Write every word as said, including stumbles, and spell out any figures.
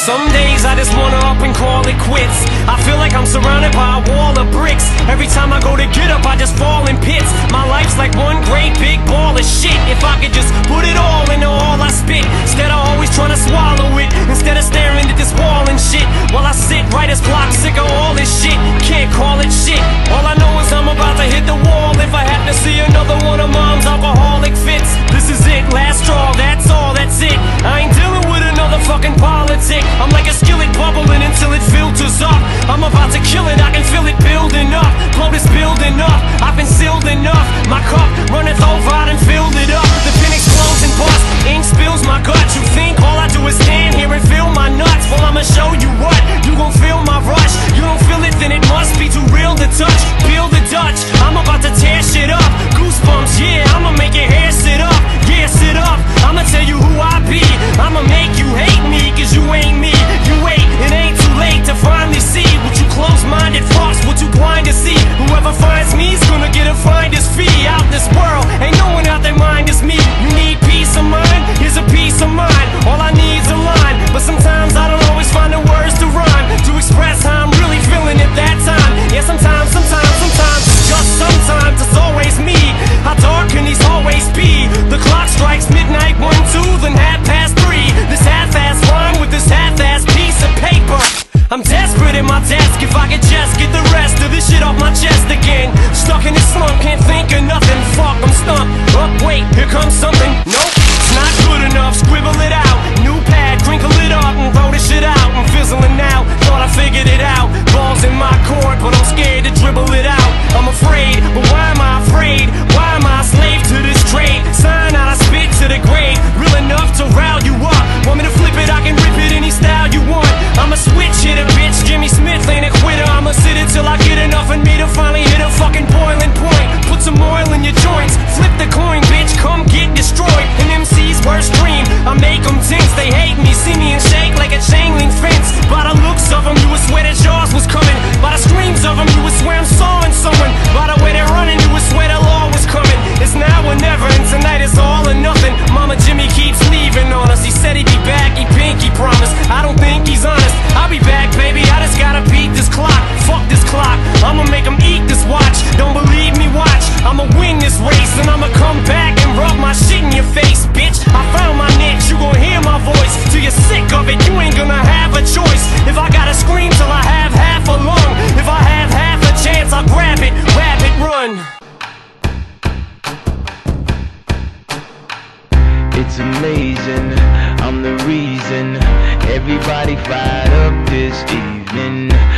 Some days I just wanna up and call it quits. I feel like I'm surrounded by a wall of bricks. Every time I go to get up, I just fall in pits. My life's like one great big ball of shit. If I could just put it all into all I spit, instead of always trying to swallow it, instead of staring at this wall and shit, while I sit right as block, sick of all this shit. Can't call it shit. All I know is I'm about to hit the wall if I have to see another one of mom's alcoholic fits. This is it, last straw, that's all, that's it. I ain't dealing with another fucking politic. I'm like a skillet bubbling until it filters up. I'm about to kill it, I can feel it building up. Blow this building up, I've been sealed enough. My cup runneth over, I done filled it up. The pen explodes and busts, ink spills my guts. You think all I do is stand here and feel my nuts? Well, I'ma show you what, you gon' feel my rush. You don't feel it, then it must be too real to touch. Feel the Dutch, I'm about to tear shit up. Goosebumps, yeah, I'ma make your hair sit up. Yeah, sit up, I'ma tell you who I be. I'ma make you hate me, cause you ain't me. You wait, it ain't too late to finally see what you close-minded fucks, what you blind to see. Whoever finds me's gonna get a finder's fee. Out this world, ain't no one out their mind is me. You need peace of mind, here's a piece of mind. All I need's a line, but sometimes I don't always find the words to rhyme, to express how I'm really feeling at that time. Yeah, sometimes, sometimes, sometimes, just sometimes it's always me. How dark can these hallways be? The clock strikes midnight, one, two, then half past three. This half-ass rhyme with this half-ass piece of paper. I'm desperate at my desk, if I could just get the rest of this shit off my chest again. Stuck in this slump, can't think of nothing. Fuck, I'm stumped. Up, wait, here comes something. Nope, it's not good enough. Scribble it out, new pad, crinkle it up and throw this shit out. I'm fizzling now, thought I figured it out. Balls in my court, but I'm scared to dribble it out. I'm afraid, but why am I afraid? Why am I a slave to this trade? Sign out, I spit to the grave. Real enough to rile you up. Want me to flip it, I can rip it any style you want. I'ma switch it a bitch, Jimmy Smith ain't a quitter. I'ma sit it till I get enough in me to finally hit a fucking boiling point. Put some oil in your joints, flip the coin, bitch, come get destroyed. An M C's worst dream, I make them tense. They hate me, see me and shake like a chain link fence. By the looks of them, you would swear that yours was coming. By the screams of them, you would swear I'm sawing someone. By the way they're running, you would swear the law was coming. It's now or never, and tonight is all or nothing. Mama Jimmy keeps leaving on us. He said he'd be back, he pinky promised. I don't think he's honest. I'll be back, baby, I just gotta beat this clock. Fuck this clock, I'ma make him eat this watch. Don't believe me, watch, I'ma win this race. And I'ma come back and rub my shit in your face, bitch. I found my niche, you gon' hear my voice. Till you're sick of it, you ain't gonna have a choice. If I gotta scream till I have half a lung, if I have half a chance, I'll grab it, grab it, run. It's amazing, I'm the reason everybody fired up this evening.